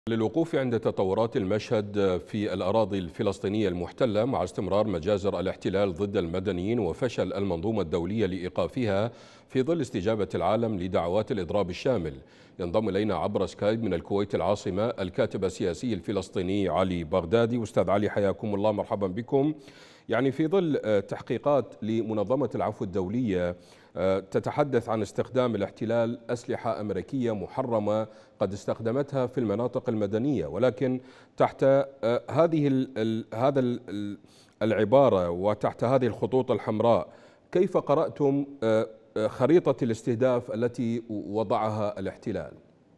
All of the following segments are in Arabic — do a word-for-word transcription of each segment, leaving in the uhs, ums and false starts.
للوقوف عند تطورات المشهد في الأراضي الفلسطينية المحتلة مع استمرار مجازر الاحتلال ضد المدنيين وفشل المنظومة الدولية لإيقافها في ظل استجابة العالم لدعوات الإضراب الشامل. ينضم إلينا عبر سكايب من الكويت العاصمة الكاتب السياسي الفلسطيني علي بغدادي. أستاذ علي، حياكم الله، مرحبا بكم. يعني في ظل تحقيقات لمنظمة العفو الدولية تتحدث عن استخدام الاحتلال أسلحة أمريكية محرمة قد استخدمتها في المناطق المدنية، ولكن تحت هذه ال هذا ال العبارة وتحت هذه الخطوط الحمراء كيف قرأتم خريطة الاستهداف التي وضعها الاحتلال؟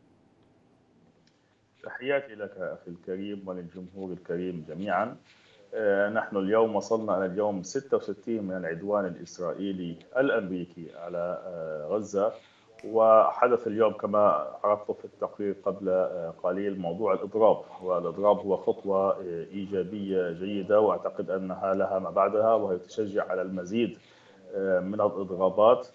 تحياتي لك أخي الكريم وللجمهور الكريم جميعا. نحن اليوم وصلنا إلى اليوم ستة وستين من العدوان الإسرائيلي الأمريكي على غزة، وحدث اليوم كما عرفت في التقرير قبل قليل موضوع الإضراب، والإضراب هو خطوة إيجابية جيدة، وأعتقد أنها لها ما بعدها وهي تشجع على المزيد من الإضرابات.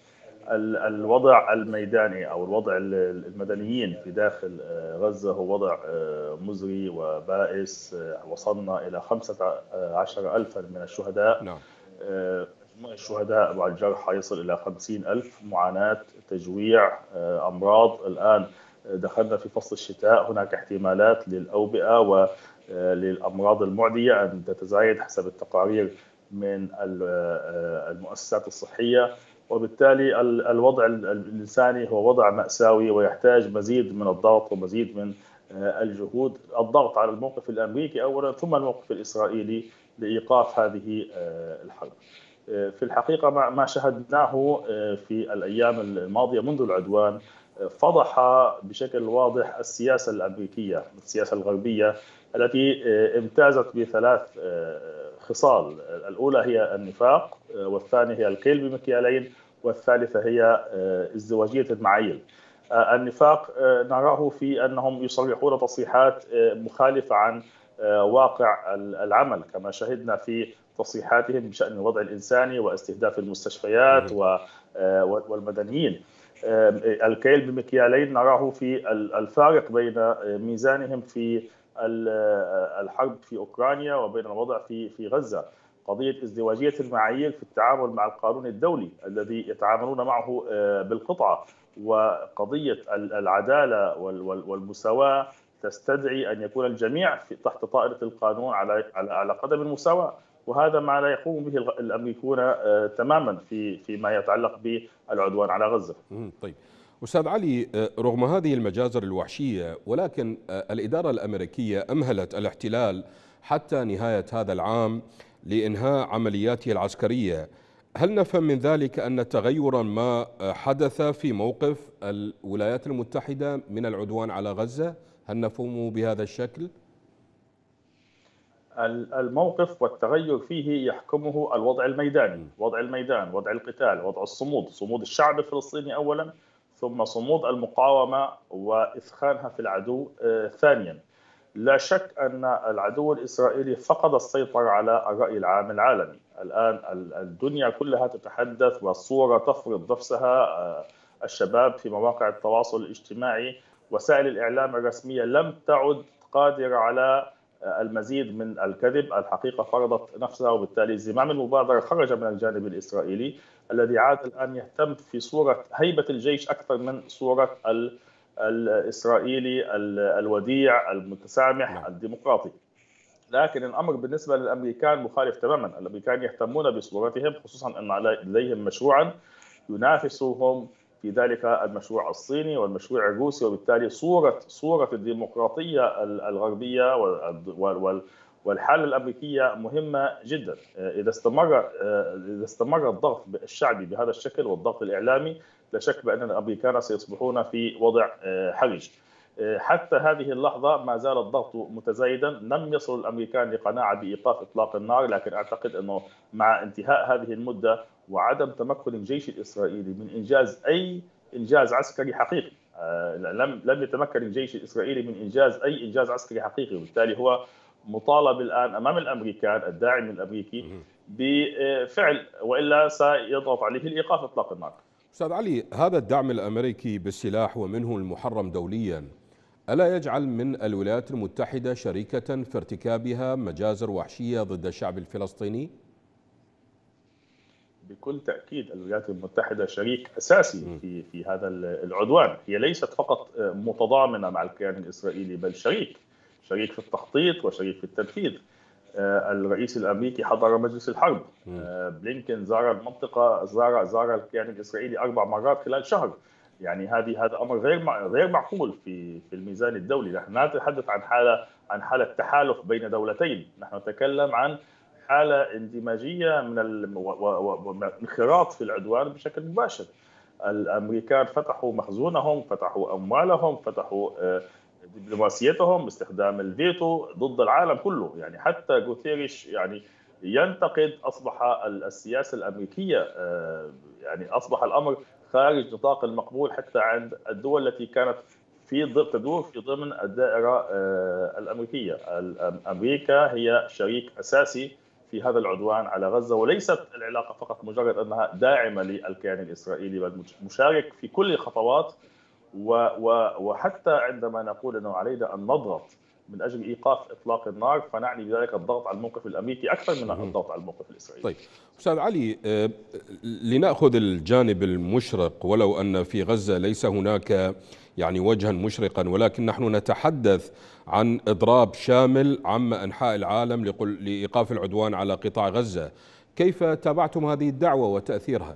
الوضع الميداني أو الوضع المدنيين في داخل غزة هو وضع مزري وبائس. وصلنا إلى خمسة عشر ألفا من الشهداء. نعم. مجموع الشهداء والجرحى يصل إلى خمسين ألف. معاناة، تجويع، أمراض. الآن دخلنا في فصل الشتاء، هناك احتمالات للأوبئة وللأمراض المعدية أن تتزايد حسب التقارير من المؤسسات الصحية، وبالتالي الوضع الإنساني هو وضع مأساوي ويحتاج مزيد من الضغط ومزيد من الجهود. الضغط على الموقف الأمريكي أولا ثم الموقف الإسرائيلي لإيقاف هذه الحرب. في الحقيقة ما شاهدناه في الأيام الماضية منذ العدوان فضح بشكل واضح السياسة الأمريكية، السياسة الغربية التي امتازت بثلاث خصال. الأولى هي النفاق، والثانية هي الكيل بمكيالين، والثالثة هي ازدواجية المعايير. النفاق نراه في أنهم يصرحون تصريحات مخالفة عن واقع العمل، كما شهدنا في تصريحاتهم بشأن الوضع الإنساني واستهداف المستشفيات والمدنيين. الكيل بمكيالين نراه في الفارق بين ميزانهم في الحرب في أوكرانيا وبين الوضع في في غزة. قضية ازدواجية المعايير في التعامل مع القانون الدولي الذي يتعاملون معه بالقطعة، وقضية العدالة والمساواة تستدعي أن يكون الجميع تحت طائرة القانون على على قدم المساواة، وهذا ما لا يقوم به الأمريكون تماما في فيما يتعلق بالعدوان على غزة. طيب أستاذ علي، رغم هذه المجازر الوحشية ولكن الإدارة الأمريكية أمهلت الاحتلال حتى نهاية هذا العام لإنهاء عملياته العسكرية. هل نفهم من ذلك أن تغيرا ما حدث في موقف الولايات المتحدة من العدوان على غزة؟ هل نفهمه بهذا الشكل؟ الموقف والتغير فيه يحكمه الوضع الميداني، وضع الميدان، وضع القتال، وضع الصمود، صمود الشعب الفلسطيني أولا، ثم صمود المقاومة وإثخانها في العدو ثانيا. لا شك أن العدو الإسرائيلي فقد السيطرة على الرأي العام العالمي. الآن الدنيا كلها تتحدث والصورة تفرض نفسها. الشباب في مواقع التواصل الاجتماعي، وسائل الإعلام الرسمية لم تعد قادرة على المزيد من الكذب. الحقيقة فرضت نفسها، وبالتالي زمام المبادرة خرج من الجانب الإسرائيلي الذي عاد الآن يهتم في صورة هيبة الجيش أكثر من صورة الإسرائيلي الوديع المتسامح الديمقراطي. لكن الأمر بالنسبة للأمريكان مخالف تماما. الأمريكان يهتمون بصورتهم، خصوصا أن لديهم مشروعا ينافسهم في ذلك المشروع الصيني والمشروع الروسي، وبالتالي صورة صورة الديمقراطية الغربية والحالة الأمريكية مهمة جدا. إذا استمر إذا استمر الضغط الشعبي بهذا الشكل والضغط الإعلامي، لا شك بأن الأمريكان سيصبحون في وضع حرج. حتى هذه اللحظة ما زال الضغط متزايدا. لم يصل الأمريكان لقناعة بإيقاف إطلاق النار، لكن أعتقد أنه مع انتهاء هذه المدة وعدم تمكن الجيش الإسرائيلي من إنجاز أي إنجاز عسكري حقيقي، لم لم يتمكن الجيش الإسرائيلي من إنجاز أي إنجاز عسكري حقيقي، وبالتالي هو مطالب الآن أمام الأمريكان الداعم الأمريكي بفعل، وإلا سيضغط عليه الإيقاف إطلاق النار. أستاذ علي، هذا الدعم الأمريكي بالسلاح ومنه المحرم دوليا ألا يجعل من الولايات المتحدة شريكة في ارتكابها مجازر وحشية ضد الشعب الفلسطيني؟ بكل تأكيد الولايات المتحدة شريك أساسي في في هذا العدوان. هي ليست فقط متضامنة مع الكيان الإسرائيلي، بل شريك شريك في التخطيط وشريك في التنفيذ. الرئيس الأمريكي حضر مجلس الحرب، بلينكن زار المنطقة، زار زار الكيان الإسرائيلي أربع مرات خلال شهر. يعني هذه هذا أمر غير غير معقول في في الميزان الدولي. نحن لا نتحدث عن حالة عن حالة تحالف بين دولتين، نحن نتكلم عن حالة اندماجية من الانخراط في العدوان بشكل مباشر. الأمريكان فتحوا مخزونهم، فتحوا أموالهم، فتحوا دبلوماسيتهم باستخدام الفيتو ضد العالم كله. يعني حتى غوتيريش يعني ينتقد، أصبح السياسة الأمريكية يعني أصبح الأمر خارج نطاق المقبول حتى عند الدول التي كانت في تدور في ضمن الدائرة الأمريكية. أمريكا هي شريك أساسي في هذا العدوان على غزة، وليست العلاقة فقط مجرد أنها داعمة للكيان الإسرائيلي، بل مشارك في كل الخطوات. وحتى عندما نقول أنه علينا أن نضغط من أجل إيقاف إطلاق النار، فنعني بذلك الضغط على الموقف الأمريكي أكثر من الضغط على الموقف الإسرائيلي. طيب أستاذ علي، لنأخذ الجانب المشرق، ولو أن في غزة ليس هناك يعني وجها مشرقا، ولكن نحن نتحدث عن إضراب شامل عم أنحاء العالم لإيقاف العدوان على قطاع غزة. كيف تابعتم هذه الدعوة وتأثيرها؟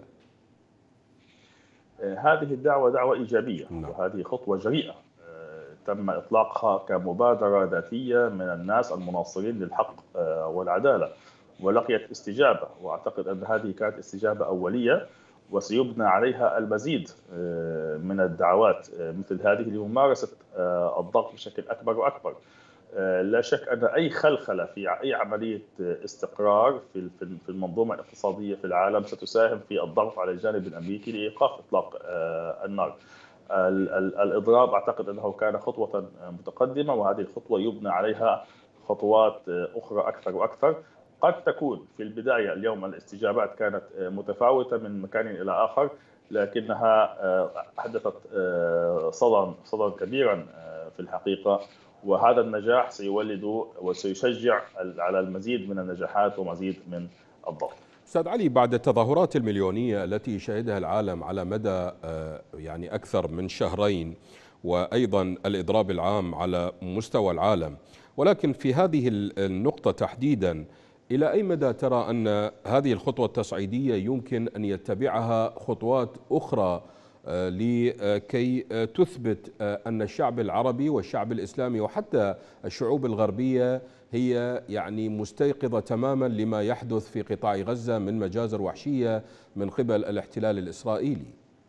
هذه الدعوة دعوة إيجابية، نعم. وهذه خطوة جريئة تم إطلاقها كمبادرة ذاتية من الناس المناصرين للحق والعدالة، ولقيت استجابة. وأعتقد أن هذه كانت استجابة أولية، وسيبنى عليها المزيد من الدعوات مثل هذه لممارسة الضغط بشكل أكبر وأكبر. لا شك أن أي خلخلة في أي عملية استقرار في المنظومة الاقتصادية في العالم ستساهم في الضغط على الجانب الأمريكي لإيقاف إطلاق النار. الإضراب أعتقد أنه كان خطوة متقدمة، وهذه الخطوة يبنى عليها خطوات أخرى أكثر وأكثر. قد تكون في البداية اليوم الاستجابات كانت متفاوتة من مكان إلى آخر، لكنها أحدثت صدى صدى كبيرا في الحقيقة، وهذا النجاح سيولد وسيشجع على المزيد من النجاحات ومزيد من الضغط. أستاذ علي، بعد التظاهرات المليونية التي شهدها العالم على مدى يعني أكثر من شهرين، وأيضا الإضراب العام على مستوى العالم، ولكن في هذه النقطة تحديدا، إلى أي مدى ترى أن هذه الخطوة التصعيدية يمكن أن يتبعها خطوات أخرى لكي تثبت أن الشعب العربي والشعب الإسلامي وحتى الشعوب الغربية هي يعني مستيقظة تماما لما يحدث في قطاع غزة من مجازر وحشية من قبل الاحتلال الإسرائيلي؟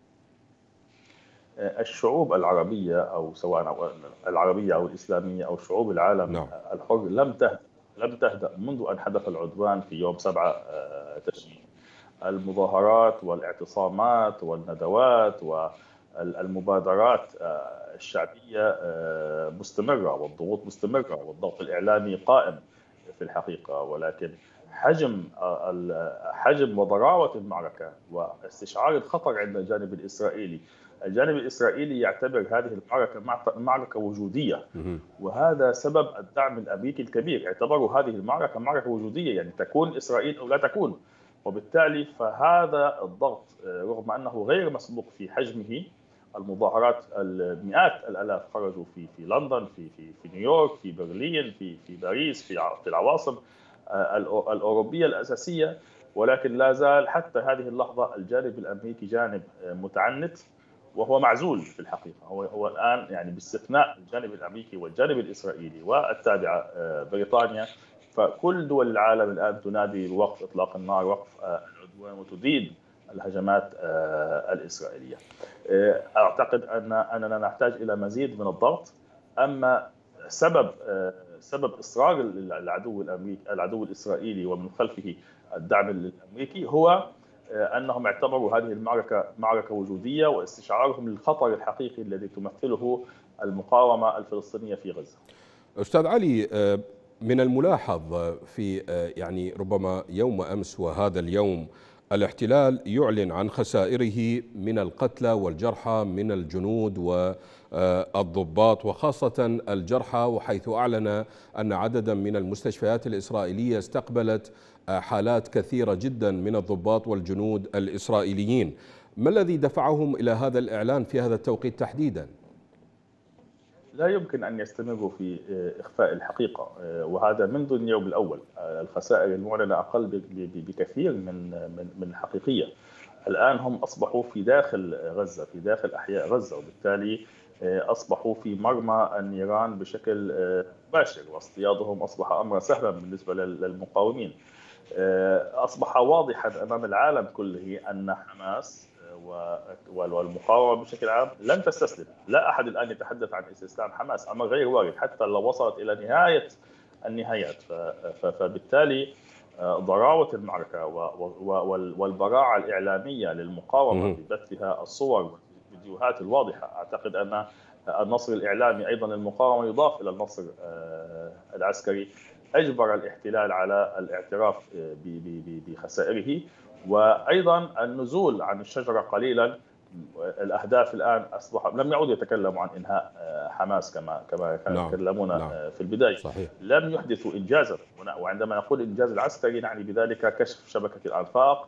الشعوب العربية، أو سواء العربية أو الإسلامية أو شعوب العالم نعم. الحر لم تهدأ لم تهدأ منذ أن حدث العدوان في يوم سبعة تشرين. المظاهرات والاعتصامات والندوات والمبادرات الشعبية مستمرة، والضغوط مستمرة، والضغط الإعلامي قائم في الحقيقة. ولكن حجم حجم وضراوة المعركة واستشعار الخطر عند الجانب الإسرائيلي، الجانب الإسرائيلي يعتبر هذه المعركة معركة وجودية، وهذا سبب الدعم الأمريكي الكبير. اعتبروا هذه المعركة معركة وجودية، يعني تكون إسرائيل أو لا تكون. وبالتالي فهذا الضغط رغم أنه غير مسبوق في حجمه، المظاهرات المئات الآلاف خرجوا في في لندن، في في في نيويورك، في برلين، في في باريس، في في العواصم الأوروبية الأساسية، ولكن لا زال حتى هذه اللحظة الجانب الأمريكي جانب متعنت وهو معزول في الحقيقة. هو هو الآن يعني باستثناء الجانب الأمريكي والجانب الإسرائيلي والتابعة بريطانيا، فكل دول العالم الآن تنادي بوقف إطلاق النار، وقف العدوان، وتدين الهجمات الإسرائيلية. أعتقد أن أننا نحتاج إلى مزيد من الضغط. أما سبب سبب إصرار العدو الأمريكي العدو الإسرائيلي ومن خلفه الدعم الأمريكي هو أنهم اعتبروا هذه المعركة معركة وجودية، واستشعارهم للخطر الحقيقي الذي تمثله المقاومة الفلسطينية في غزة. أستاذ علي، من الملاحظ في يعني ربما يوم أمس وهذا اليوم الاحتلال يعلن عن خسائره من القتلى والجرحى من الجنود الضباط وخاصة الجرحى، وحيث أعلن أن عددا من المستشفيات الإسرائيلية استقبلت حالات كثيرة جدا من الضباط والجنود الإسرائيليين. ما الذي دفعهم إلى هذا الإعلان في هذا التوقيت تحديدا؟ لا يمكن أن يستمروا في إخفاء الحقيقة، وهذا منذ اليوم الأول. الخسائر المعلنة أقل بكثير من من الحقيقية. الآن هم أصبحوا في داخل غزة، في داخل أحياء غزة، وبالتالي أصبحوا في مرمى النيران بشكل مباشر، واصطيادهم أصبح أمرا سهلا بالنسبة للمقاومين. أصبح واضحا أمام العالم كله أن حماس والمقاومة بشكل عام لن تستسلم. لا أحد الآن يتحدث عن استسلام حماس، أمر غير وارد حتى لو وصلت إلى نهاية النهايات. فبالتالي ضراوة المعركة والبراعة الإعلامية للمقاومة في بثها الصور والفيديوهات الواضحة، أعتقد أن النصر الإعلامي أيضا للمقاومة يضاف إلى النصر العسكري، أجبر الاحتلال على الاعتراف بخسائره، وأيضا النزول عن الشجرة قليلا. الأهداف الآن أصبح لم يعودوا يتكلموا عن إنهاء حماس كما كما كانوا يتكلمون نعم. في البداية صحيح. لم يحدثوا إنجازا، وعندما نقول إنجاز العسكري نعني بذلك كشف شبكة الأنفاق،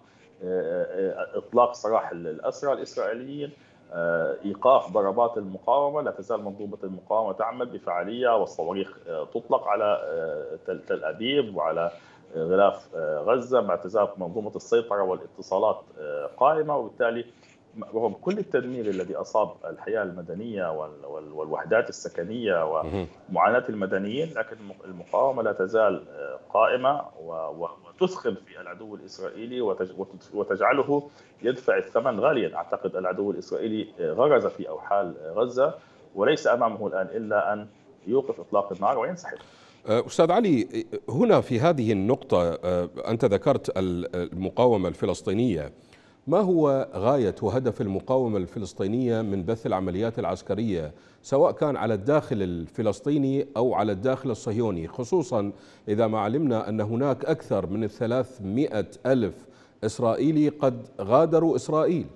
إطلاق سراح الأسرى الإسرائيليين، إيقاف ضربات المقاومة. لا تزال منظومة المقاومة تعمل بفعالية، والصواريخ تطلق على تل أبيب وعلى غلاف غزة، ما تزال منظومة السيطرة والاتصالات قائمة. وبالتالي رغم كل التدمير الذي أصاب الحياة المدنية والوحدات السكنية ومعاناة المدنيين، لكن المقاومة لا تزال قائمة وتثخن في العدو الإسرائيلي وتجعله يدفع الثمن غاليا. أعتقد العدو الإسرائيلي غرز في أوحال غزة، وليس أمامه الآن إلا أن يوقف إطلاق النار وينسحب. أستاذ علي، هنا في هذه النقطة أنت ذكرت المقاومة الفلسطينية، ما هو غاية وهدف المقاومة الفلسطينية من بث العمليات العسكرية سواء كان على الداخل الفلسطيني أو على الداخل الصهيوني، خصوصا إذا ما علمنا أن هناك أكثر من ثلاثمئة ألف إسرائيلي قد غادروا إسرائيل؟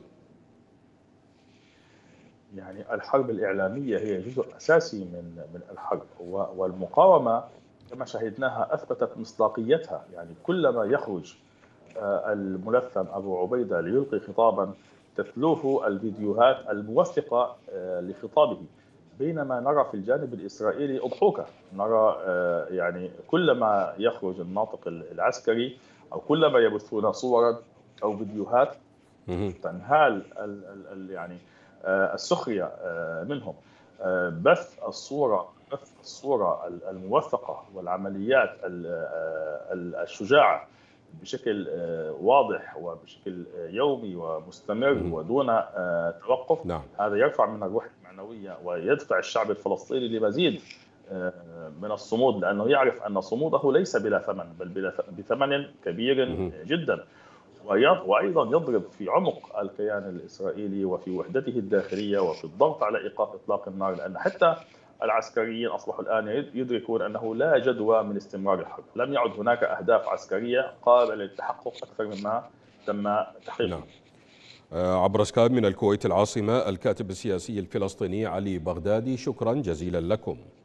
يعني الحرب الإعلامية هي جزء أساسي من من الحرب، والمقاومة كما شاهدناها أثبتت مصداقيتها. يعني كلما يخرج الملثم أبو عبيدة ليلقي خطابا تتلوه الفيديوهات الموثقة لخطابه، بينما نرى في الجانب الإسرائيلي أضحوكة. نرى يعني كلما يخرج الناطق العسكري أو كلما يبثون صورا أو فيديوهات تنهال يعني السخرية منهم. بث الصورة بث الصورة الموثقة والعمليات الشجاعة بشكل واضح وبشكل يومي ومستمر ودون توقف، نعم. هذا يرفع من الروح المعنوية ويدفع الشعب الفلسطيني لمزيد من الصمود، لأنه يعرف أن صموده ليس بلا ثمن بل بثمن كبير جدا، وأيضا يضرب في عمق الكيان الإسرائيلي وفي وحدته الداخلية وفي الضغط على إيقاف إطلاق النار، لأن حتى العسكريين أصبحوا الآن يدركون أنه لا جدوى من استمرار الحرب. لم يعد هناك أهداف عسكرية قابلة للتحقق أكثر مما تم تحقيقه. نعم. عبر سكايب من الكويت العاصمة، الكاتب السياسي الفلسطيني علي بغدادي، شكرا جزيلا لكم.